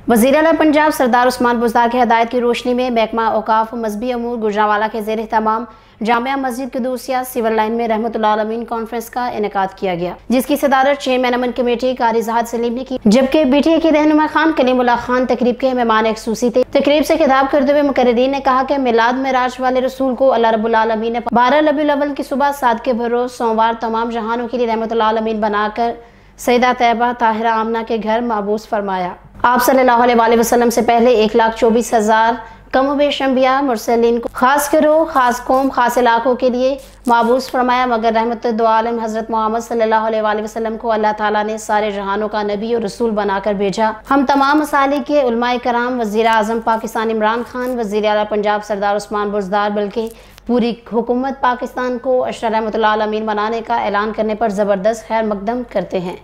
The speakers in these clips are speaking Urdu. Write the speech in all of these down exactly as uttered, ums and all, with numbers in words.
وزیر اعلیٰ پنجاب سردار عثمان بزدار کی ہدایت کی روشنی میں محکمہ اوقاف مذہبی امور گوجرانوالہ کے زیر اہتمام جامعہ مسجد قدوسیہ سول لائن میں رحمت اللہ عالمین کانفرنس کا انعقاد کیا گیا، جس کی صدارت چیئرمین امن کمیٹی قاری زاہد سلیم نے کی، جبکہ بی ٹی اے کی رہنما خان کلیم اللہ خان تقریب کے مہمان خصوصی تھے۔ تقریب سے خطاب کرتے ہوئے مقررین نے کہا کہ میلاد معراج والے رسول کو اللہ رب العالمین نے بارہ ربیع الاول کی صبح صادق کے بروز سوموار تمام جہانوں کے لیے رحمت اللہ عالمین بنا کر سیدہ طیبہ طاہرہ آمنہ کے گھر مبعوث فرمایا۔ آپ صلی اللہ علیہ وآلہ وسلم سے پہلے ایک لاکھ چوبیس ہزار کم و بیش انبیاء مرسلین کو خاص گروہ، خاص قوم، خاص علاقوں کے لیے مبعوث فرمایا، مگر رحمت دو عالم حضرت محمد صلی اللہ علیہ وآلہ وسلم کو اللہ تعالیٰ نے سارے جہانوں کا نبی اور رسول بنا کر بھیجا۔ ہم تمام مسالک کے علماء کرام، وزیر اعظم پاکستان عمران خان، وزیر اعلیٰ پنجاب سردار عثمان بزدار بلکہ پوری حکومت پاکستان کو اشرا رحمت اللہ عالمین بنانے کا اعلان کرنے پر زبردست خیر مقدم کرتے ہیں۔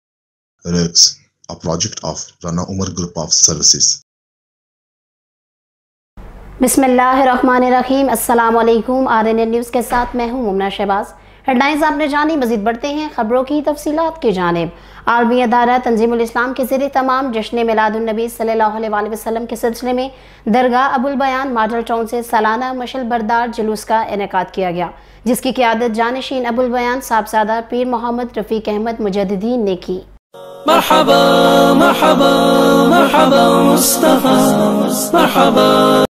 A project of Rana Umar Group of Services. بسم اللہ الرحمن الرحیم، السلام علیکم۔ آر این این نیوز کے ساتھ میں ہوں ممنہ شہباز۔ ہیڈ لائنز آپ نے جانی، مزید بڑھتے ہیں خبروں کی تفصیلات کی جانب۔ عالمی ادارہ تنظیم الاسلام کے زیر تمام جشن میلاد النبی صلی اللہ علیہ وآلہ وسلم کے سلسلے میں درگاہ ابو البیان ماڈل ٹاؤن سے سالانہ مشل بردار جلوس کا انعقاد کیا گیا، جس کی قیادت جانشین ابو البیان صاحبزادہ پیر محمد رفیق احمد مجددین نے کی۔ مرحبا مرحبا مرحبا مصطفیٰ مرحبا